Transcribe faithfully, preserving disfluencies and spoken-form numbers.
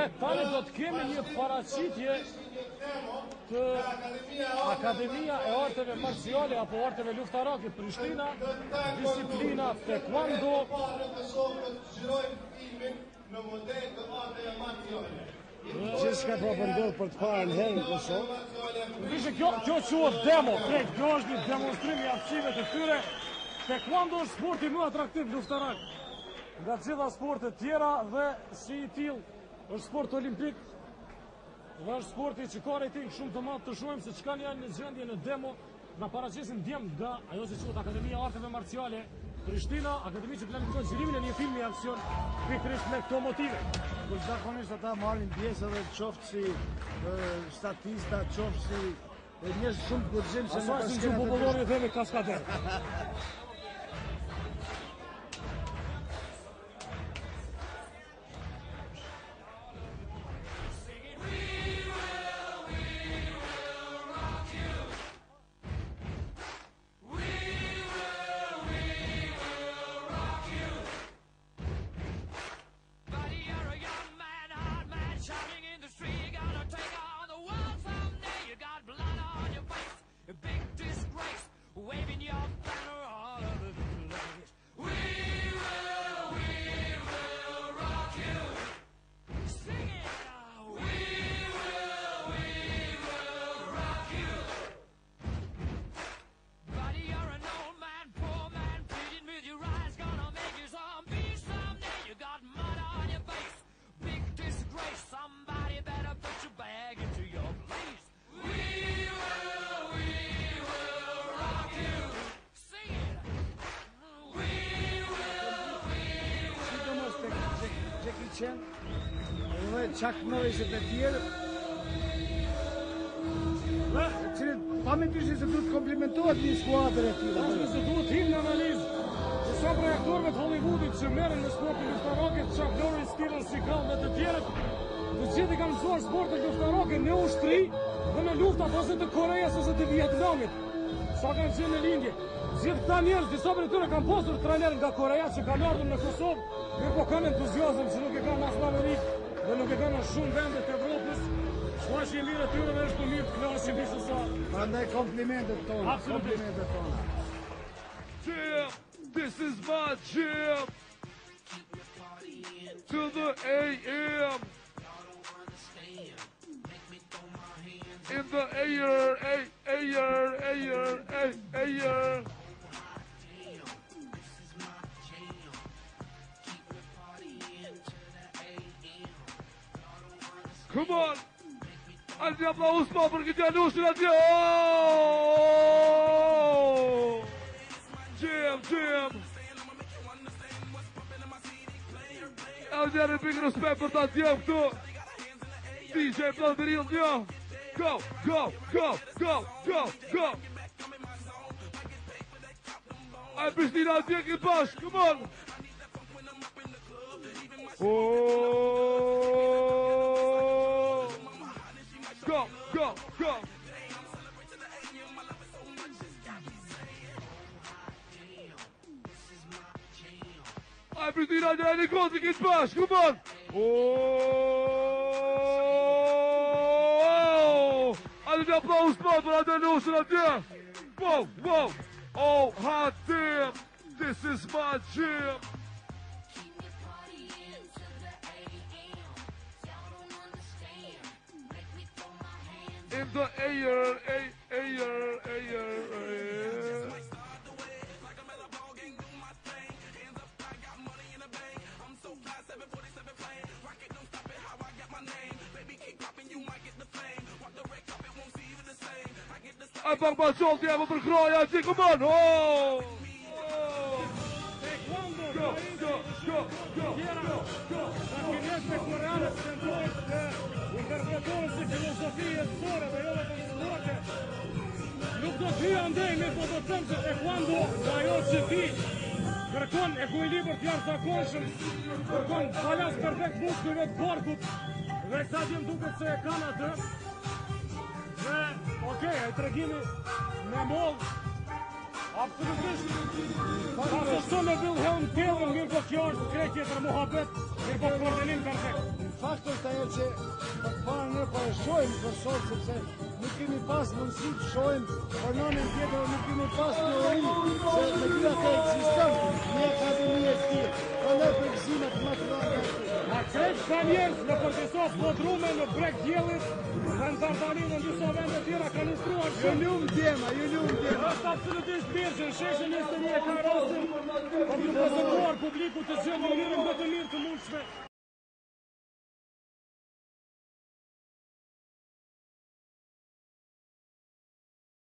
tani do të kemi një paraqitje të Akademia e Arteve Marciale apo Arteve Luftarake Prishtina, disiplina Taekwondo. Gjithçka po ndodh për të parë herë në Kosovë. Vishë kjo kjo quhet demo, krejt, kjo është një demonstrim i aftësive të tyre. Taekwondo është sporti më atraktiv luftarak nga të gjitha sportet tjera dhe si i tillë është sport olimpik. Dhe është sporti që ka rejting shumë të madh të shohim se çka janë në gjendje në demo. Na paraqisin djem nga ajo që quhet Akademia e Arteve Marciale Prishtina, akademi që planifikon xhirimin e një filmi aksion pikërisht me këto motive. Kur zakonisht ata marrin pjesë edhe qoftë si statista, qoftë si njerëz shumë të guxim se nuk ka shumë popullore dhe me kaskader. Edhe Chuck Norris e të tjerë cilët pametërisht se duhet komplimentohet një skuadër e tillë. Ashtu se duhet him në analizë. Sa prej aktorëve të Hollywoodit që merren në sportin luftarake, Chuck Norris, Steven Seagal dhe të tjerët, të gjithë kanë mësuar sportin luftarake në ushtri dhe në luftat ose të Koreas ose të Vietnamit. Sa kanë qenë në lindje. Gjithë këta njerëz, disa prej tyre kanë pasur trajner nga Korea që kanë ardhur në Kosovë, mirë po kanë entuziazëm që nuk e kanë as në Amerikë dhe nuk e kanë në shumë vende të Evropës. Shfaqje e mirë e tyre dhe është të mirë të klasin disa sa. Prandaj komplimentet tona, komplimentet tona. Jam, this is my jam. To the A M. In the air, air, air, air, air. Come on! Altri applausi per chi ti annuncia atje! Jam, jam! Altri hanno il big respect per tanti këtu. D J Blonderil, jo! Go, go, go, go, go, go! Ai Pristina atje ki bash, come on! Oh! Go, go, go! Ai Pristina atje e Nikoti ki bash, come on! Oh! Allez, applaudissements pour la dénonce là-dedans. Wow, wow. Oh, hot damn. This is my jam. In the air, air, air, air, air. Ai pak ma soldi apo për kroja, që come on, oh! Taekwondo, Go, go, go, go, go, go! Makinesme koreane të tentojnë të interpretojnë si filosofi e sore dhe jo vetëm sporte. Nuk do të hyja ndej me po do të them se Taekwondo dhe ajo që ti kërkon ekuilibër të jashtëzakonshëm, kërkon balas perfekt muskujve të korput dhe këta djem duket se e kanë atë. Dhe, okej, ai tregimi me mollë, Absolutisht. Pasë shto me Wilhelm Tellën, mirë po kjo është krejt tjetër muhabet, mirë po koordinim perfekt. Fakt është ajo që për të parë ne po e shohim për sot, sepse nuk kemi pas mundësi të shohim për nënën tjetër, nuk kemi pas teori se me dy atë ekziston një akademi e tillë. Prandaj për gëzimet më të rënda. Ma krejt ka njerëz në përgjithsos podrume në breg djellit, dhe në Tartalinë në disa vende tjera kanë instruar Ju shumë. lum djema, ju lum djema. Është absolutisht mirë që në sheshe njësë të një ka rastin për të prezentuar publiku të zhjë në mënyrën më të mirë të mundshme